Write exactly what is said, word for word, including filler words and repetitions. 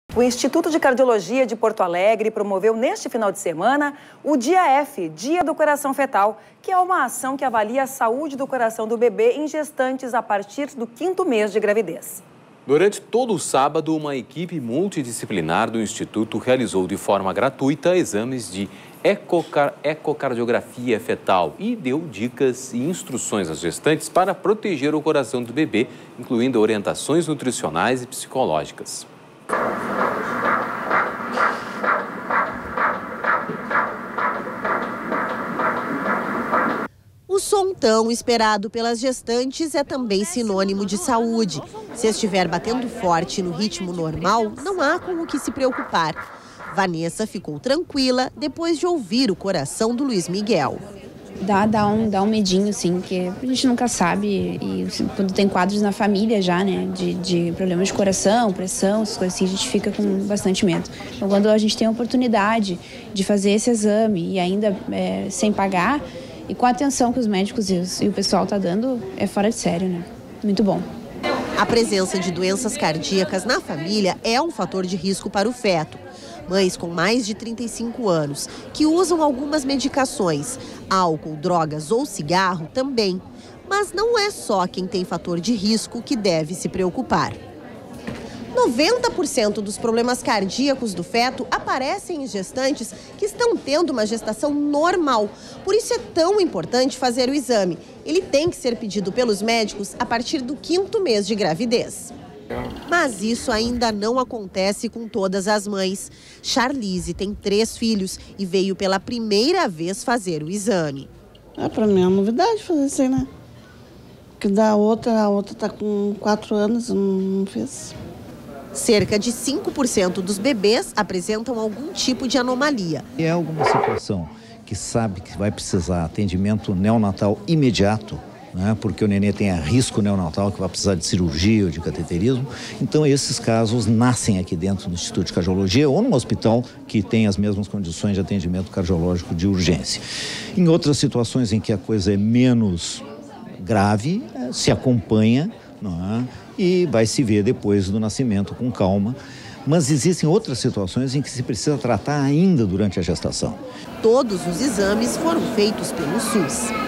O Instituto de Cardiologia de Porto Alegre promoveu neste final de semana o Dia F, Dia do Coração Fetal, que é uma ação que avalia a saúde do coração do bebê em gestantes a partir do quinto mês de gravidez. Durante todo o sábado, uma equipe multidisciplinar do Instituto realizou de forma gratuita exames de ecocar ecocardiografia fetal e deu dicas e instruções às gestantes para proteger o coração do bebê, incluindo orientações nutricionais e psicológicas. O som tão esperado pelas gestantes é também sinônimo de saúde. Se estiver batendo forte no ritmo normal, não há com o que se preocupar. Vanessa ficou tranquila depois de ouvir o coração do Luiz Miguel. Dá, dá, um, dá um medinho, sim, porque a gente nunca sabe, e quando tem quadros na família já, né, de, de problemas de coração, pressão, essas coisas assim, a gente fica com bastante medo. Então, quando a gente tem a oportunidade de fazer esse exame e ainda é, sem pagar, e com a atenção que os médicos e, os, e o pessoal tá dando, é fora de sério, né? Muito bom. A presença de doenças cardíacas na família é um fator de risco para o feto. Mães com mais de trinta e cinco anos, que usam algumas medicações, álcool, drogas ou cigarro também. Mas não é só quem tem fator de risco que deve se preocupar. noventa por cento dos problemas cardíacos do feto aparecem em gestantes que estão tendo uma gestação normal. Por isso é tão importante fazer o exame. Ele tem que ser pedido pelos médicos a partir do quinto mês de gravidez. Mas isso ainda não acontece com todas as mães. Charlize tem três filhos e veio pela primeira vez fazer o exame. É, para mim é uma novidade fazer isso aí, né? Porque da outra, a outra tá com quatro anos e não fez. Cerca de cinco por cento dos bebês apresentam algum tipo de anomalia. É alguma situação que sabe que vai precisar atendimento neonatal imediato, né, porque o nenê tem risco neonatal que vai precisar de cirurgia ou de cateterismo. Então, esses casos nascem aqui dentro do Instituto de Cardiologia ou num hospital que tem as mesmas condições de atendimento cardiológico de urgência. Em outras situações em que a coisa é menos grave, se acompanha, não é? E vai se ver depois do nascimento com calma. Mas existem outras situações em que se precisa tratar ainda durante a gestação. Todos os exames foram feitos pelo SUS.